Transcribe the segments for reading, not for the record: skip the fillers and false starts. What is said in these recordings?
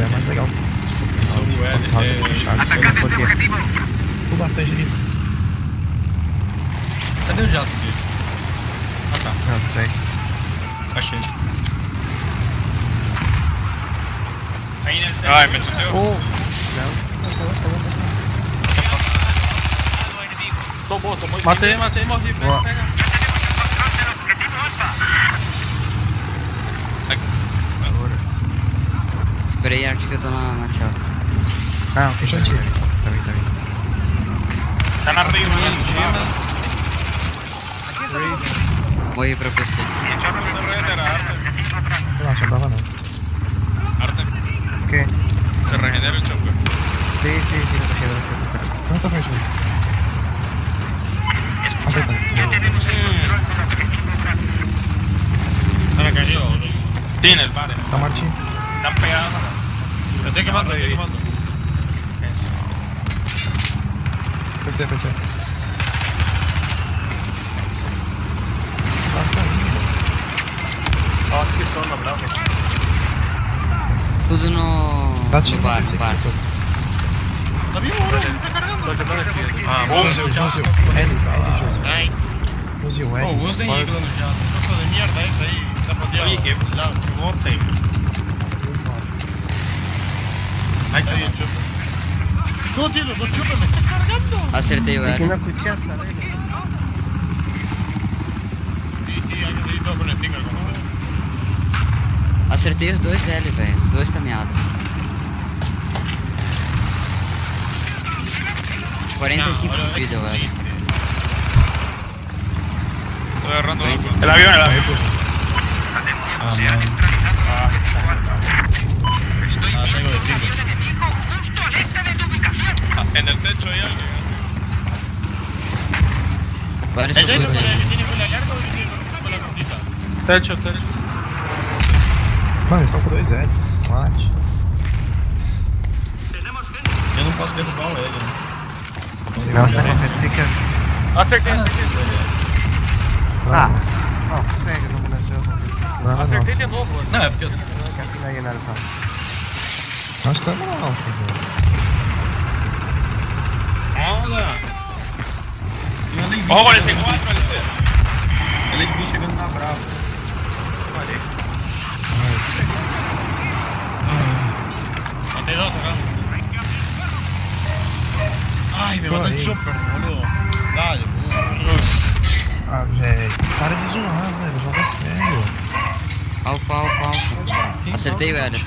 é mais legal. Isso é. Atacando esse objetivo. O bastante ali. Cadê o jato dele? Ah tá. Não sei. Achei. Aí, né? Ai, me atendeu? Não. Tomou. Matei, morri. Boa. Pega. Peraí, acho que eu tô na chave. Ah, deixa eu tirar. Tá bem. Tá na rima, né? Morri pra PC. Relaxa, não dava não. Artem, O quê? se regenera el chopper. Sí, tá quebrando. Não tá frente. Se me cayó, boludo. Tiene el bar. Tá Martim. Están pegados. Te estoy quemando. PC. Ó, que estão na brava. Tudo no bar. Tá vivo, ele tá carregando. Tô jogando aqui. Ah, Fuzil. Nice. Fuzil, Pô, usem igla no jato. Trozo de mierda ese ahí. Está pateado. Oye, qué bote. Ahí está bien, chopper. No, tío, los chupes me están cargando. Acertei o L. escuchaste, Sí, hay que seguir todo con el stinger como sea. Acertei os dois L, velho. Dois tameados. 45 de vida, eu acho. Estoy agarrando el El avión. Ah, man. Tengo de stinger. En el techo hay alguien. Vários ¿El techo futuros. tiene con la larga o tiene con la cortita? Techo. Mano, eles estão com 2 L. Mate. Eu não posso derrubar o L, né? Não, tá com seeker. Acertei. Ah, oh, sério, não me deixou. Acertei de novo. Não, é porque eu... Casi nadie en alfa. Nós estamos não, filho. Olha! Ojo con el C4, Ele vem chegando na brava. Parei. Matei dos acá. Ay, me mató el chopper, boludo. Dale, boludo. Ah, velho. Para de zoar, velho. Joga sério. Alfa. Acertei o L.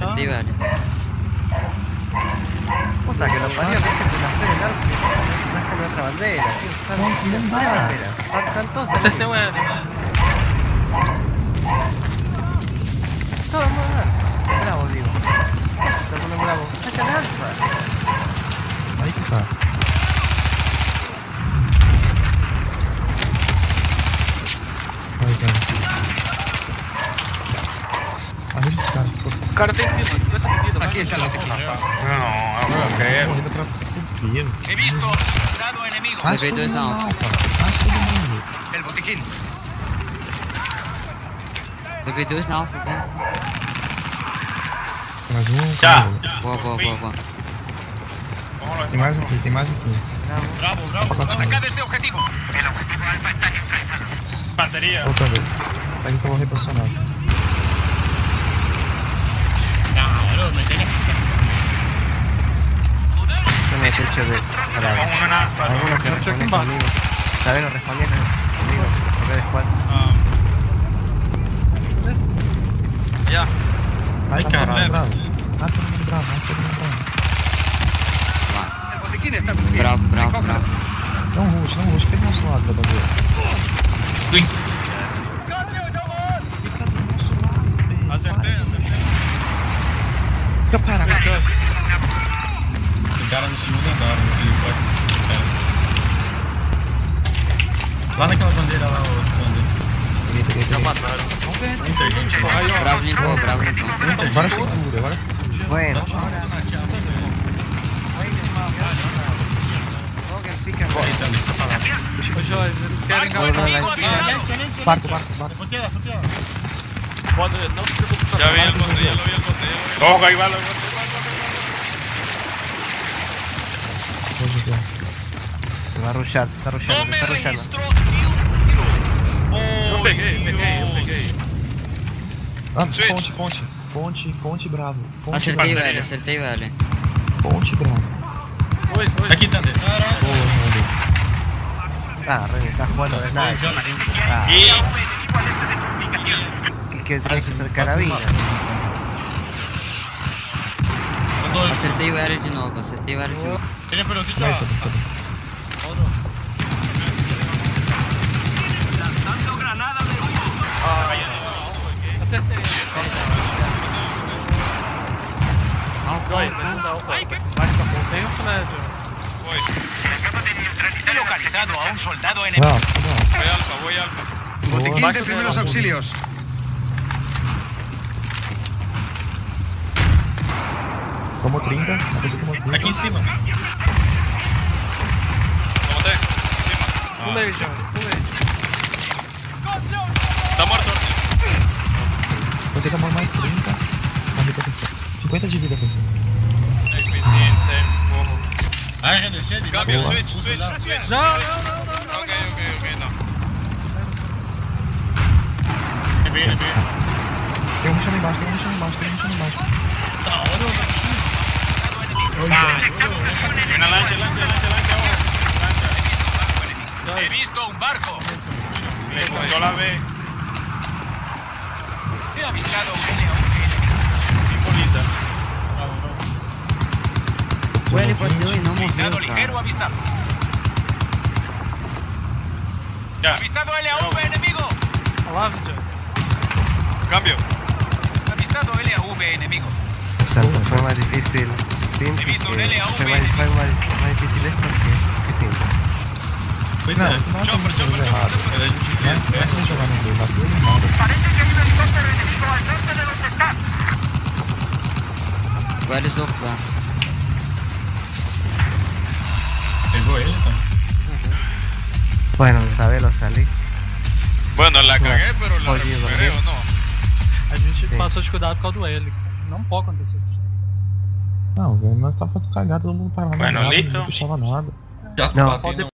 O sea, que lo parió, dejen de nacer el alfa y más con otra bandera, tío. No dá. Están todos Acertei o L, né? Todo el mundo alfa. Bravo, digo. Eso, todo el mundo bravo. Vayan alfa. Aí que tá. Vai, cara. Ajuda esse cara. O cara tem em cima, 50 de vida. Aquí está el objetivo. Não, quero. Corrida pra subir. He visto. Dado enemigo. Acho Levei todo 2 na mundo alta. Acho todo mundo. El botiquín. Levei 2 na alfa, tá? Mais um. Já. Boa. Tem mais um aqui. Bravo. Atacad este objetivo. El objetivo alfa está neutralizado. Batería. Voltando. Tá aqui que eu vou reposicionar. No, boludo, me tenés que... Yo me escucho de... Pongo una... Algunos que responden conmigo. ¿Sabes? No respondían conmigo. Porque de squad. Ya. Ai, Ai, caralho. bravo. Todo mundo bravo. El botiquín está a tus pies. Bravo. Não rush. Pega o nosso lado da bandeira. Ui. Acertei. Fica parado. Tem cara no segundo andar, Lá naquela bandeira lá, Peguei. Ya mataron. muita gente. Bravo limpou. Agora segura. Bueno, ahora... Roger, fica... Barco. Puteada. Ya vi el bote. Ojo, ahí va. vai rushar, tá rushando, tá rushando. Eu peguei. Ah, Switch. ponte bravo. Ponte Acertei o bravo. L, acertei o L. Ponte bravo. Dois. Aqui, Thunder. Boa, Rony. Ah, Remy, tá jugando de sniper. Ah, que tienes que ser carabina. Acertei o L de novo, acertei o L de novo. Ele pelo aqui, Cadê, ó. cadê? Acertei. Alfa, Dois, alfa. da alfa. Vai ficar bom tempo, né, He localizado a un soldado Não, não. Voy alfa. Botiquín de primeros auxilios. Tomou 30. Tomou 30. Aqui em cima. Pulei, John. Pulei. Tá morto. Você tomou mais 30. Morri pra você. 50 de vida pra você. Aí, reduziu ele. Cambio, Boa. switch. Não. Ok, não. É bem, é bem. Tem um chão embaixo. Una lancha. He visto un barco. Le contó la B. He avistado un LAV. Simbolita. O L bateu e não Blindado morreu, ligero cara. avistado. Ya. Avistado LAV enemigo. Olha lá, John. Cambio. Avistado LAV enemigo. Fue más difícil. Siento He que visto un fue LAV más difícil esto que siento. Pois Não, é. não é Chopper. errado. Era de Não é GPS, que jogar no meio, bateu em nada. Parece que hay un helicóptero enemigo al norte de donde está. O L sofreu. Pegou ele, então. Bueno, Isabel, salí. Bueno, la cagué, pero la recuperé, recuperé, ¿o no? A gente Sim. passou de cuidado por causa do L. Não pode acontecer isso. Não, velho, nós tava cagado, todo mundo parava. Bueno, nada, listo. Não puxava nada. Não, Pode